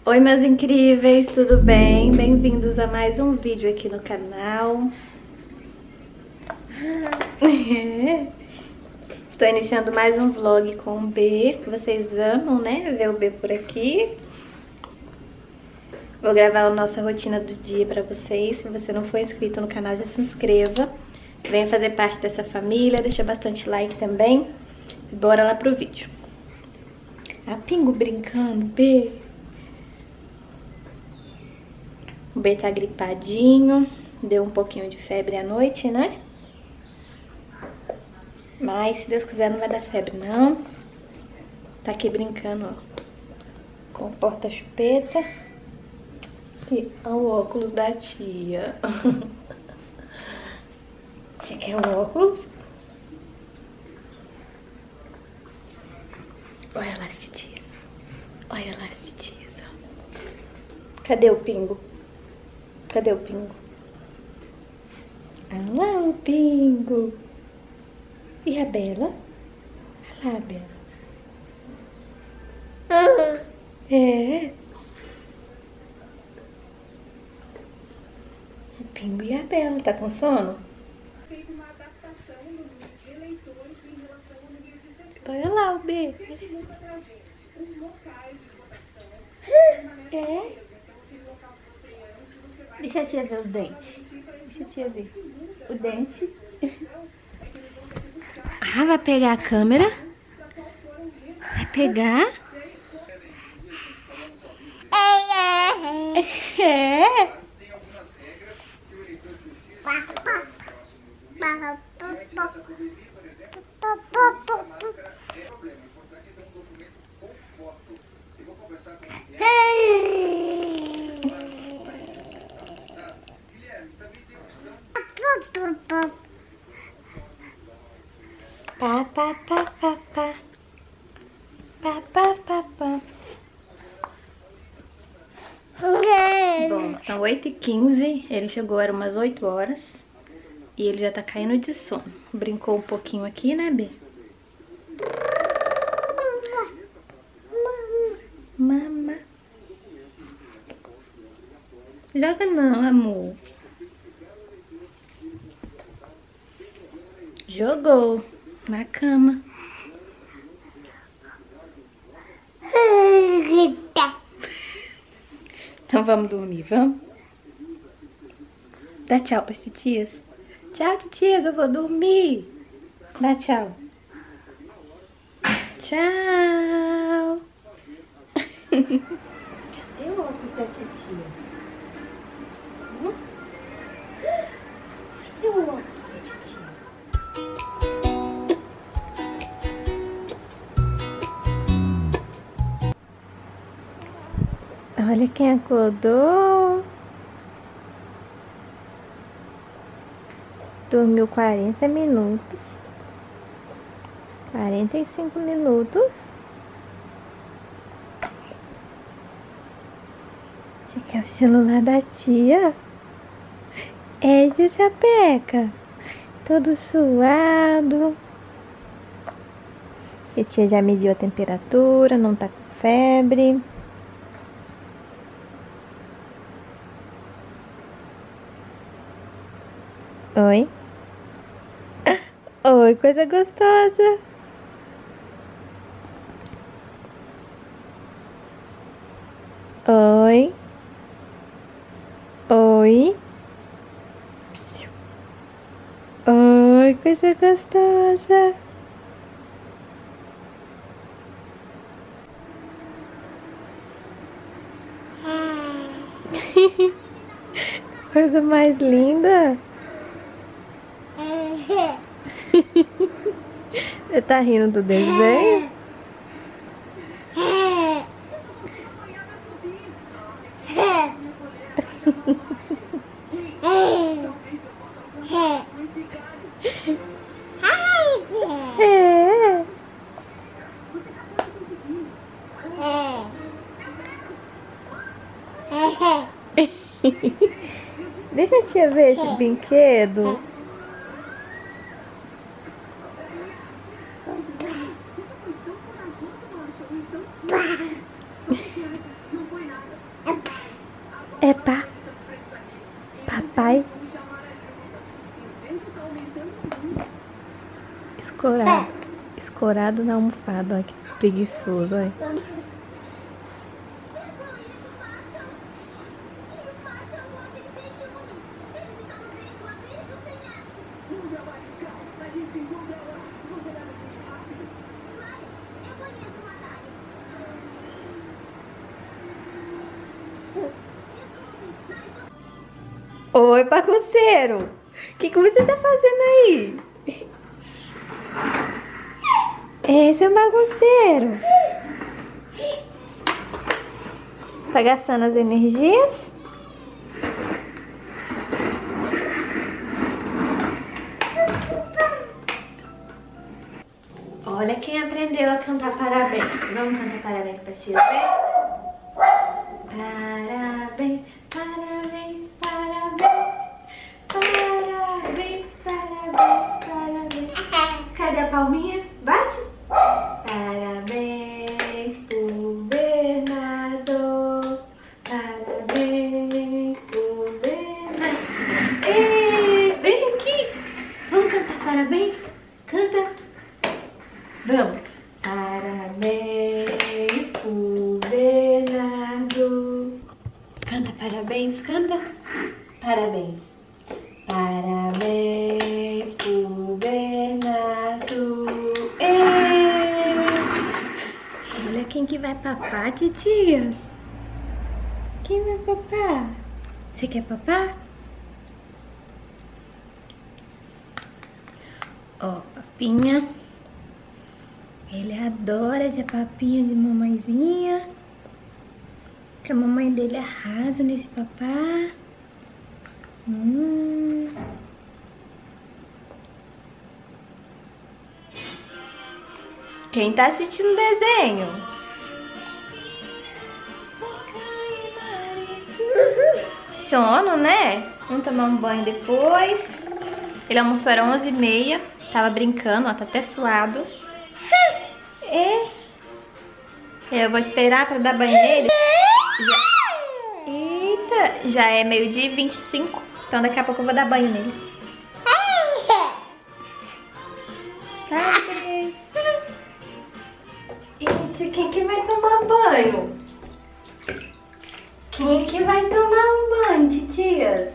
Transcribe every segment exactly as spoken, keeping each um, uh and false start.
Oi, meus incríveis, tudo bem? Bem-vindos a mais um vídeo aqui no canal. Estou iniciando mais um vlog com o B. Vocês amam, né? Ver o B por aqui. Vou gravar a nossa rotina do dia pra vocês. Se você não for inscrito no canal, já se inscreva. Venha fazer parte dessa família, deixa bastante like também. E bora lá pro vídeo. A Pingo brincando, B. O B tá gripadinho, deu um pouquinho de febre à noite, né? Mas, se Deus quiser, não vai dar febre, não. Tá aqui brincando, ó, com o porta-chupeta. Aqui, ó, o óculos da tia. Você quer o óculos? Olha lá as titias. Olha lá as titias, ó. Cadê o Pingo? Cadê o Pingo? Olha lá o Pingo. E a Bela? Olha lá a Bela. É. O Pingo e a Bela. Tá com sono? Feito uma adaptação no número de eleitores em relação ao número de sessões. Olha lá o B. Gente, muda pra gente. Os locais de votação É. permanecem mesmo. Então, aquele local que você ia antes, você vai... Deixa a tia ver os dentes. Deixa a tia ver. O dente. Ah, vai pegar a câmera? Vai pegar? É. Tem algumas regras que o eleitor precisa seguir no próximo domingo. Diante dessa pandemia, por exemplo, o uso da máscara é problema. O importante é ter um documento com foto. Eu vou conversar com o Guilherme. Guilherme, também tem opção. Pá, pá, pá, pá, pá. Pá, pá, pá, pá. Bom, são oito e quinze, ele chegou, era umas oito horas. E ele já tá caindo de sono. Brincou um pouquinho aqui, né, B? Mama. Joga não, amor. Jogou na cama. Então vamos dormir, vamos? Dá tchau pras titias. Tchau, titias, eu vou dormir. Dá tchau. Tchau. Cadê o óculos da titia? Hum? Cadê o óculos da titia? Olha quem acordou. Dormiu quarenta minutos. quarenta e cinco minutos. Você quer o celular da tia? É de sapeca. Todo suado. A tia já mediu a temperatura, não tá com febre. Oi. Oi, coisa gostosa. Oi. Oi. Psiu. Oi, coisa gostosa. Coisa mais linda. Você tá rindo do desenho? É. Deixa eu te ver esse brinquedo. Não foi nada. escorado na almofada, olha que preguiçoso, olha. Oi, bagunceiro! O que, que você tá fazendo aí? Esse é um bagunceiro. Tá gastando as energias? Olha quem aprendeu a cantar parabéns. Vamos cantar parabéns pra tia, né? Parabéns, parabéns, parabéns. Parabéns, parabéns, parabéns. Cadê a palminha? Bate. Parabéns pro Bernardo. Parabéns pro Bernardo. Ei, vem aqui. Vamos cantar parabéns? Canta. Vamos. Parabéns pro Bernardo. Canta parabéns, canta. Parabéns. Parabéns pro Bernardo. Ei! Olha quem que vai papar, titias. Quem vai papar? Você quer papar? Ó, papinha. Ele adora essa papinha de mamãezinha. Que a mamãe dele arrasa nesse papá. Hum. Quem tá assistindo desenho? Sono, né? Vamos tomar um banho depois. Ele almoçou, era onze e meia. Tava brincando, ó, tá até suado. É. Eu vou esperar pra dar banho nele. Já... Eita, já é meio-dia e vinte e cinco. Então daqui a pouco eu vou dar banho nele. Parabéns. Eita, quem que vai tomar banho? Quem que vai tomar um banho, titias?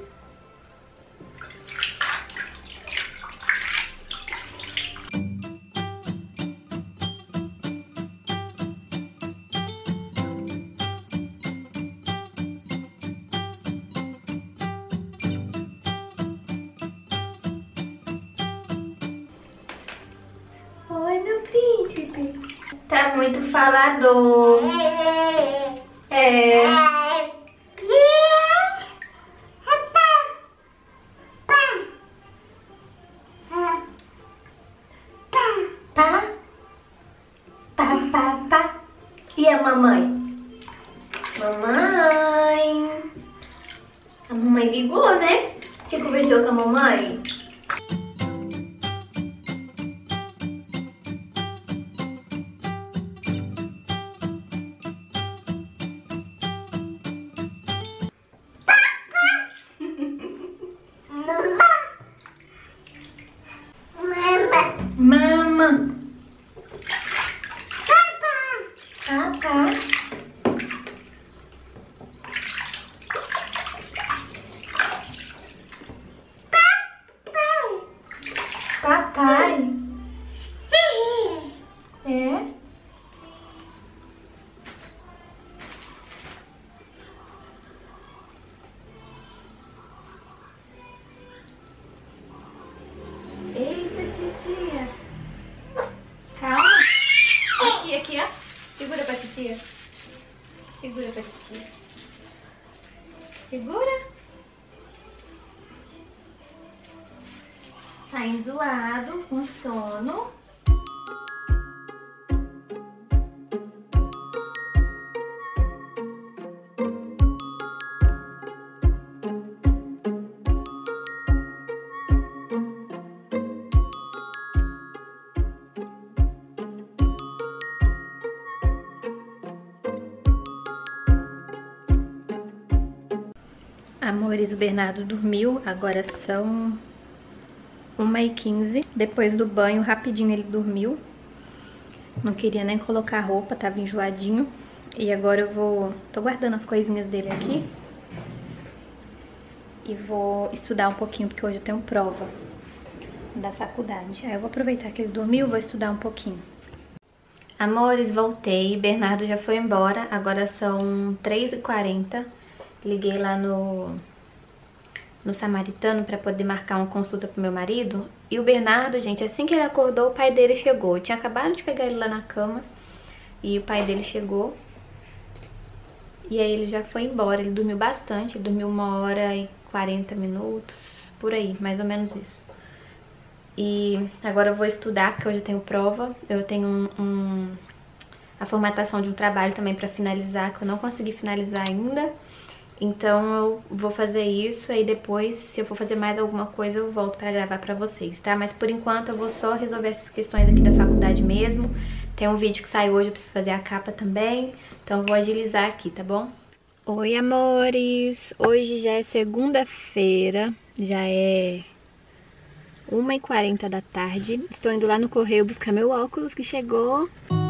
Oi, meu príncipe. Tá muito falador. É. Tá? Tá, tá, tá. E a mamãe? Mamãe. A mamãe ligou, né? Você conversou com a mamãe? Mama. Papá. Papai. É? Eita, titia. Calma. Aqui, aqui, ó. Segura pra titia. Segura pra titia. Segura. Tá enjoado, com sono. Amores, o Bernardo dormiu, agora são uma e quinze. Depois do banho, rapidinho ele dormiu. não queria nem colocar roupa, tava enjoadinho. E agora eu vou... tô guardando as coisinhas dele aqui. E vou estudar um pouquinho, porque hoje eu tenho prova da faculdade. Aí eu vou aproveitar que ele dormiu e vou estudar um pouquinho. Amores, voltei. Bernardo já foi embora. Agora são três e quarenta. Liguei lá no, no Samaritano pra poder marcar uma consulta pro meu marido. E o Bernardo, gente, assim que ele acordou, o pai dele chegou. Eu tinha acabado de pegar ele lá na cama. E o pai dele chegou. E aí ele já foi embora. Ele dormiu bastante. Ele dormiu uma hora e quarenta minutos. Por aí, mais ou menos isso. E agora eu vou estudar, porque hoje eu tenho prova. Eu tenho um, um, a formatação de um trabalho também pra finalizar, que eu não consegui finalizar ainda. Então eu vou fazer isso, aí depois, se eu for fazer mais alguma coisa, eu volto pra gravar pra vocês, tá? Mas por enquanto eu vou só resolver essas questões aqui da faculdade mesmo. Tem um vídeo que saiu hoje, eu preciso fazer a capa também. Então eu vou agilizar aqui, tá bom? Oi, amores! Hoje já é segunda-feira, já é uma e quarenta da tarde. Estou indo lá no correio buscar meu óculos que chegou.